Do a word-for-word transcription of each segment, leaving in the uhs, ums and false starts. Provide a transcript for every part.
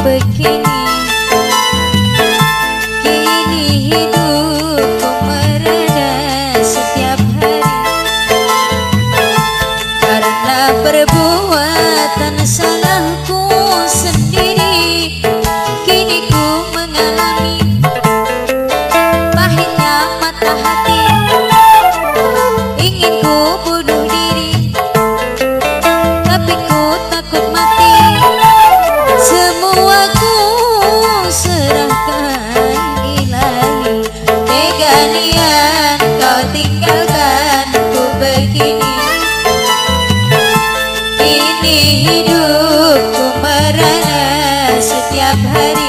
begini. Kini hidupku merana setiap hari karena perbuatan salahku sendiri. Kini ku mengalami pahitnya mata hati, ingin ku bunuh diri, tapi ku takut mati. Semua ku serahkan Ilahi, tega niat kau tinggalkan ku begini. Ini hidupku merana setiap hari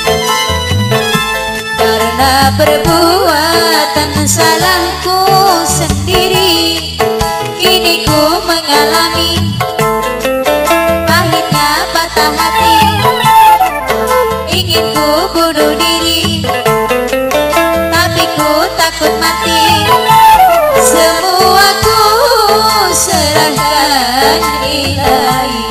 karena perbuatan salahku sendiri. Kini ku mengalami pahitnya patah hati, ingin ku bunuh diri, tapi ku takut mati. Semua ku serahkan Ilahi.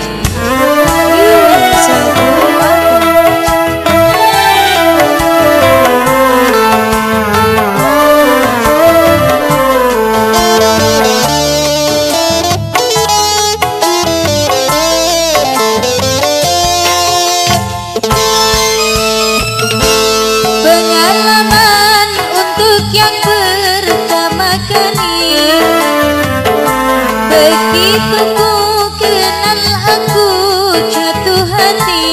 Pengalaman untuk yang pertama kali, begitu ku kenal aku jatuh hati.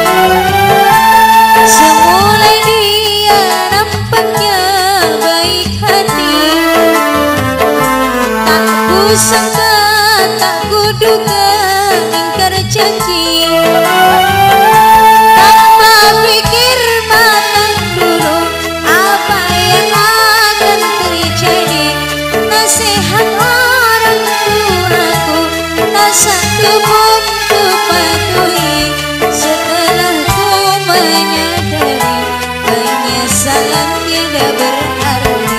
Semula dia nampaknya baik hati, tak ku sangka, tak ku duga ingkar janji. Tanpa pikir matang dulu apa yang akan terjadi, nasihat orang tuaku tak satu pun ku patuhi. Setelah ku menyadari penyesalan tiada berarti.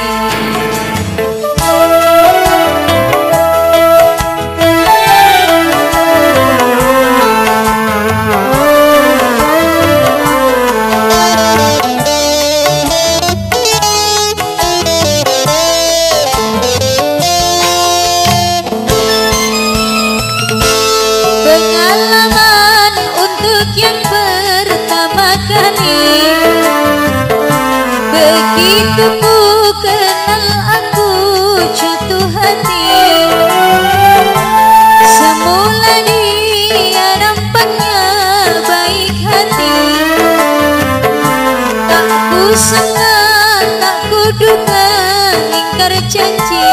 Pengalaman untuk yang pertama kali, begitu ku kenal aku jatuh hati. Semula dia nampaknya baik hati, tak ku sangka, tak ku duga ingkar janji.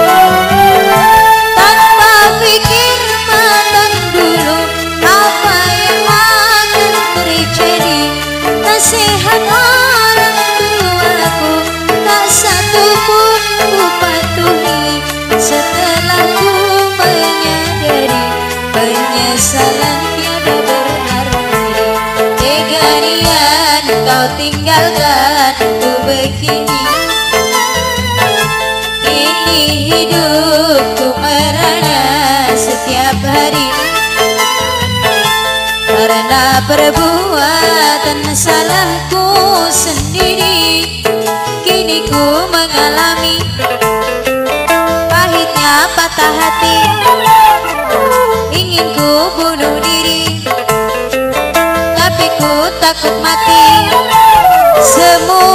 Tanpa pikir matang dulu apa yang akan terjadi, nasihat orang tuaku tak satu pun ku patuhi. Setelah ku menyadari penyesalan tiada berarti, tega niat kau tinggalkan ku begini. Ini hidupku merana setiap hari karena perbuatan salahku sendiri. Kini ku mengalami pahitnya patah hati, ingin ku bunuh diri, tapi ku takut mati. Semua